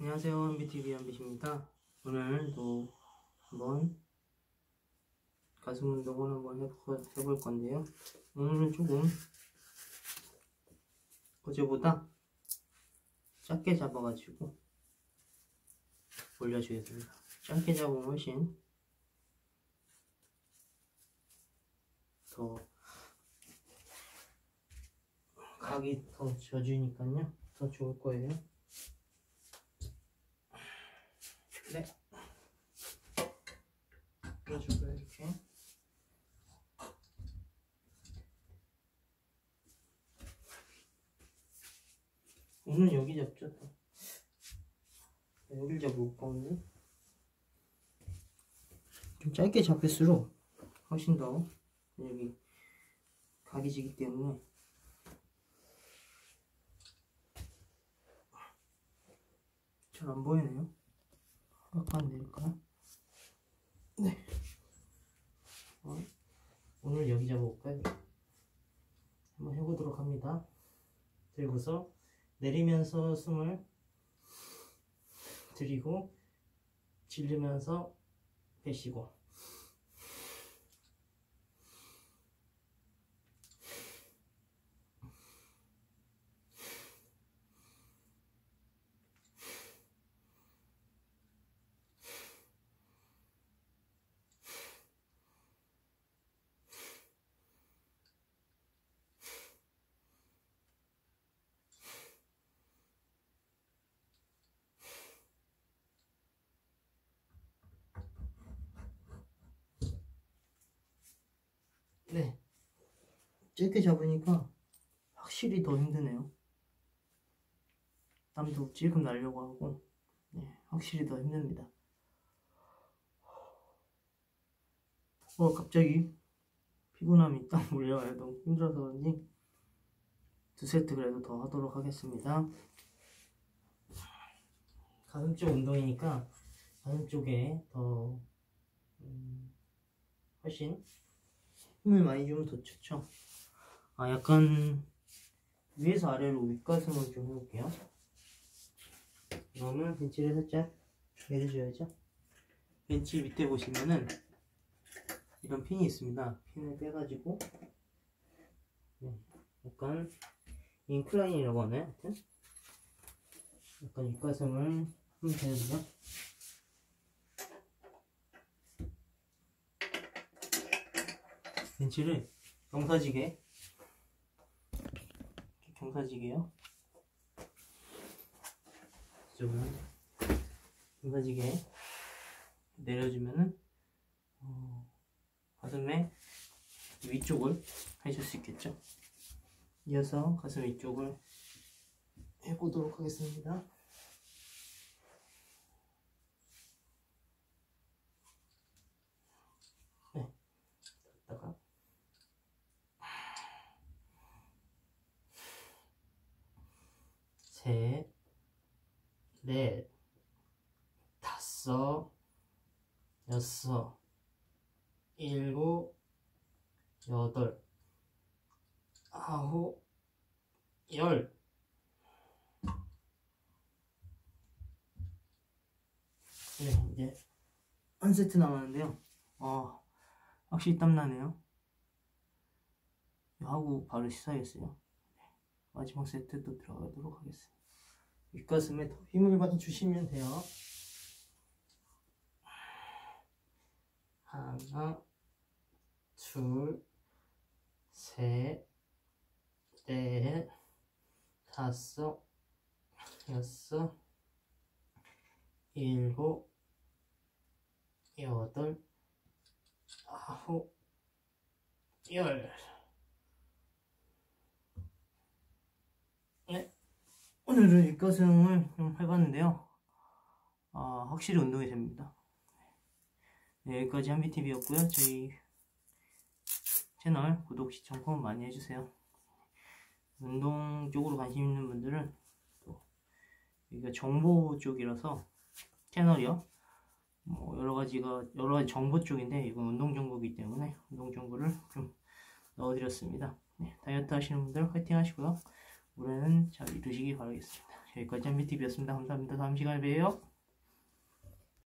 안녕하세요, MBTV 한빛입니다. 오늘도 한번 가슴 운동을 한번 해볼 건데요. 오늘은 조금 어제보다 작게 잡아가지고 올려주겠습니다. 작게 잡으면 훨씬 더 각이 더 져주니까요. 더 좋을 거예요. 네. 풀어줄까요, 이렇게? 오늘 여기 잡죠, 또. 여길 잡을까, 오늘? 좀 짧게 잡을수록 훨씬 더 여기 각이 지기 때문에 잘 안 보이네요. 약간 내릴까요? 네. 오늘 여기 잡아볼까요? 한번 해보도록 합니다. 들고서 내리면서 숨을 들이고 질르면서 빼시고, 네, 짧게 잡으니까 확실히 더 힘드네요. 땀도 찔끔 나려고 하고, 네, 확실히 더 힘듭니다. 갑자기 피곤함이 딱 몰려와요. 너무 힘들어서 그런지 2세트 그래도 더 하도록 하겠습니다. 가슴 쪽 운동이니까 가슴 쪽에 더 훨씬 힘을 많이 주면 더 좋죠. 약간 위에서 아래로 윗가슴을 좀 해볼게요. 그러면 벤치를 살짝 내려줘야죠. 벤치 밑에 보시면은 이런 핀이 있습니다. 핀을 빼가지고 약간 인클라인이라고 하나요? 하여튼 약간 윗가슴을 한번 대주죠. 벤치를 경사지게요. 이쪽은 경사지게 내려주면은 가슴의 위쪽을 해줄 수 있겠죠. 이어서 가슴 위쪽을 해보도록 하겠습니다. 네, 닫다가 셋, 넷, 다섯, 여섯, 일곱, 여덟, 아홉, 열. 네, 이제 한 세트 남았는데요. 확실히 땀나네요. 하고 바로 씻어야겠어요. 네, 마지막 세트 또 들어가도록 하겠습니다. 윗가슴에 더 힘을 많이 주시면 돼요. 하나, 둘, 셋, 넷, 다섯, 여섯, 일곱, 여덟, 아홉, 열. 네, 오늘은 윗가슴을 좀 해봤는데요. 확실히 운동이 됩니다. 네, 여기까지 한비TV였고요. 저희 채널 구독, 시청, 꼭 많이 해주세요. 운동 쪽으로 관심 있는 분들은 또 여기가 정보 쪽이라서 채널이요. 여러 가지 정보 쪽인데 이건 운동 정보이기 때문에 운동 정보를 좀 넣어드렸습니다. 네, 다이어트 하시는 분들 화이팅 하시고요. 올해는 잘 이루시기 바라겠습니다. 여기까지 한비TV였습니다. 감사합니다. 다음 시간에 봬요.